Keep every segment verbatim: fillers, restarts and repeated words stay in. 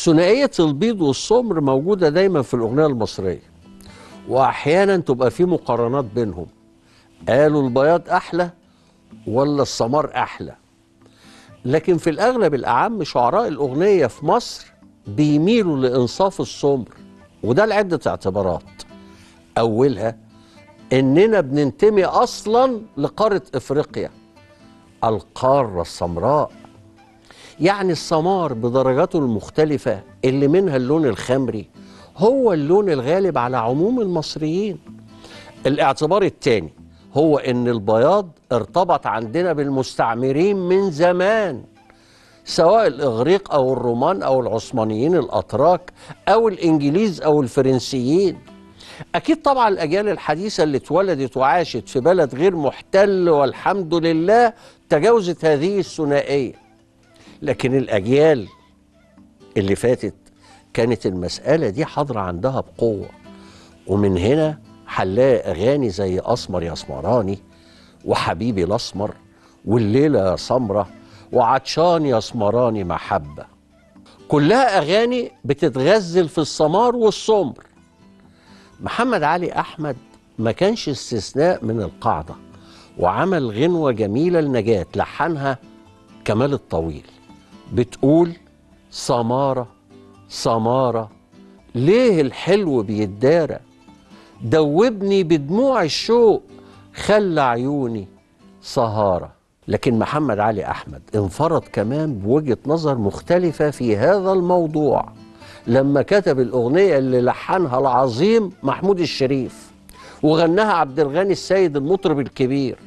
ثنائية البيض والسمر موجودة دايما في الأغنية المصرية، وأحيانا تبقى في مقارنات بينهم. قالوا البياض أحلى ولا السمار أحلى؟ لكن في الأغلب الأعم شعراء الأغنية في مصر بيميلوا لإنصاف السمر، وده لعدة اعتبارات. أولها إننا بننتمي أصلا لقارة إفريقيا، القارة السمراء، يعني السمار بدرجاته المختلفة اللي منها اللون الخمري هو اللون الغالب على عموم المصريين. الاعتبار الثاني هو ان البياض ارتبط عندنا بالمستعمرين من زمان، سواء الاغريق او الرومان او العثمانيين الاتراك او الانجليز او الفرنسيين. اكيد طبعا الاجيال الحديثه اللي اتولدت وعاشت في بلد غير محتل والحمد لله تجاوزت هذه الثنائيه، لكن الاجيال اللي فاتت كانت المساله دي حاضره عندها بقوه، ومن هنا هنلاقي اغاني زي اسمر يا اسمراني، وحبيبي الاسمر، والليله يا سمره، وعطشان يا اسمراني محبه. كلها اغاني بتتغزل في السمار والسمر. محمد علي احمد ما كانش استثناء من القاعده، وعمل غنوه جميله لنجاة لحنها كمال الطويل، بتقول: سماره سماره ليه الحلو بيتدارى، دوبني بدموع الشوق، خلى عيوني سهارة. لكن محمد علي أحمد انفرد كمان بوجهة نظر مختلفة في هذا الموضوع لما كتب الأغنية اللي لحنها العظيم محمود الشريف وغناها عبد الغني السيد المطرب الكبير.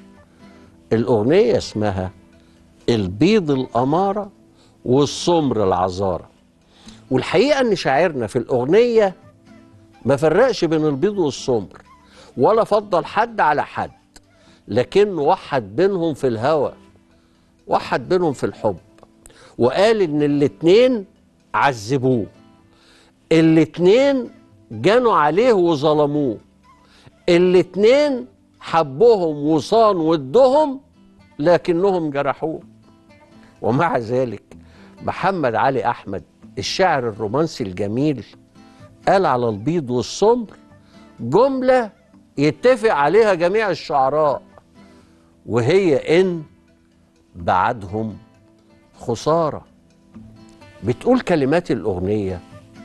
الأغنية اسمها البيض الأمارة والسمر العذارة. والحقيقة أن شاعرنا في الأغنية ما فرقش بين البيض والسمر ولا فضل حد على حد، لكنه وحد بينهم في الهوى، وحد بينهم في الحب، وقال ان الاتنين عذبوه، الاتنين جانوا عليه وظلموه، الاتنين حبهم وصان ودهم لكنهم جرحوه. ومع ذلك محمد علي أحمد الشاعر الرومانسي الجميل قال على البيض والسمر جملة يتفق عليها جميع الشعراء، وهي إن بعدهم خسارة. بتقول كلمات الأغنية: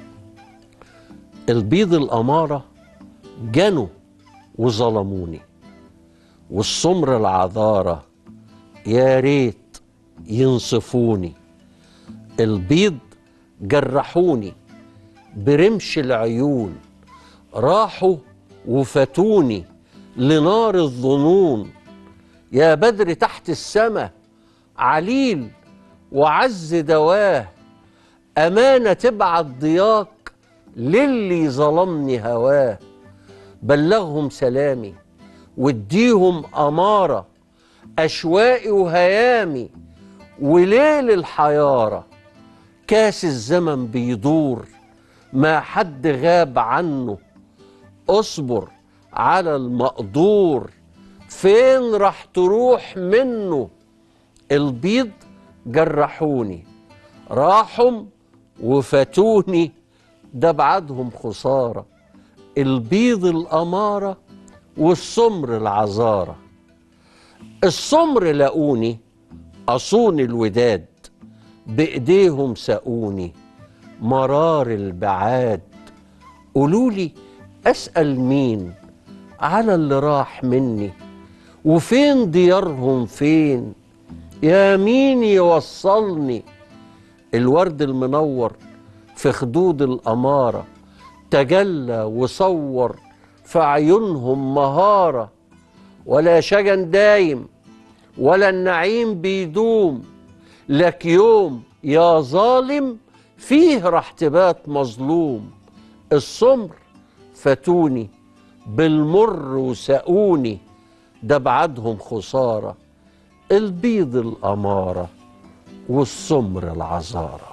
البيض الأمارة جنوا وظلموني، والسمر العذارة يا ريت ينصفوني، البيض جرحوني برمش العيون، راحوا وفاتوني لنار الظنون، يا بدر تحت السما عليل وعز دواه، أمانة تبعت ضياك للي ظلمني هواه، بلغهم سلامي واديهم أمارة، أشواقي وهيامي وليل الحيارة، كاس الزمن بيدور ما حد غاب عنه، اصبر على المقدور فين راح تروح منه، البيض جرحوني راحوا وفاتوني ده بعدهم خسارة، البيض الأمارة والسمر العذارة، السمر لاقوني أصون الوداد، بإيديهم سقوني مرار البعاد، قولولي أسأل مين على اللي راح مني، وفين ديارهم فين، يا مين يوصلني، الورد المنور في خدود الأمارة تجلى وصور في عيونهم مهارة، ولا شجن دايم ولا النعيم بيدوم، لك يوم يا ظالم فيه راح تبات مظلوم، السمر فاتوني بالمر وسقوني ده بعدهم خسارة، البيض الأمارة والسمر العذارة.